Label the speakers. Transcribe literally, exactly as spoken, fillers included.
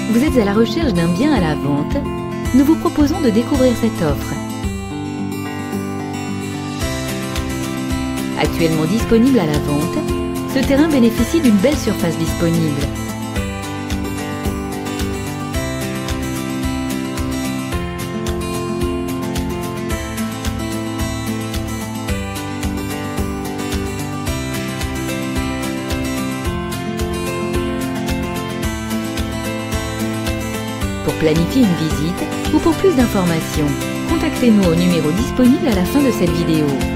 Speaker 1: Vous êtes à la recherche d'un bien à la vente? Nous vous proposons de découvrir cette offre. Actuellement disponible à la vente, ce terrain bénéficie d'une belle surface disponible. Pour planifier une visite ou pour plus d'informations, contactez-nous au numéro disponible à la fin de cette vidéo.